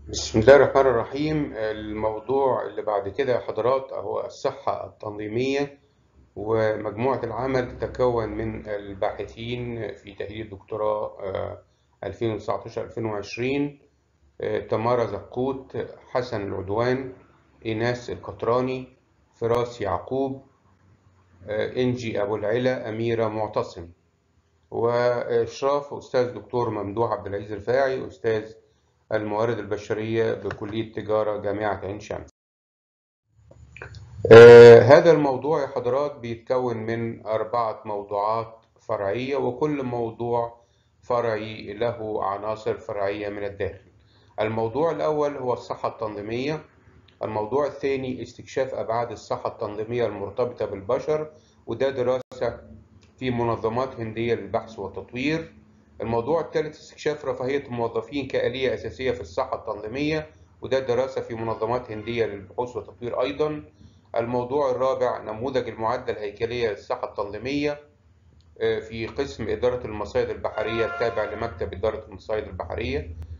بسم الله الرحمن الرحيم. الموضوع اللي بعد كده يا حضرات هو الصحة التنظيمية، ومجموعة العمل تتكون من الباحثين في تهيئة دكتوراه 2019-2020: تمارا زقوت، حسن العدوان، إيناس القطراني، فراس يعقوب، إنجي أبو العلا، أميرة معتصم، وإشراف أستاذ دكتور ممدوح عبد العزيز الفاعي، أستاذ الموارد البشرية بكلية تجارة جامعة عين شمس. هذا الموضوع يا حضرات بيتكون من 4 موضوعات فرعية، وكل موضوع فرعي له عناصر فرعية من الداخل. الموضوع الأول هو الصحة التنظيمية. الموضوع الثاني استكشاف أبعاد الصحة التنظيمية المرتبطة بالبشر، وده دراسة في منظمات هندية للبحث والتطوير. الموضوع الثالث استكشاف رفاهية الموظفين كآلية أساسية في الصحة التنظيمية، وده دراسة في منظمات هندية للبحوث والتطوير أيضا. الموضوع الرابع نموذج المعادلة الهيكلية للصحة التنظيمية في قسم إدارة المصايد البحرية التابع لمكتب إدارة المصايد البحرية.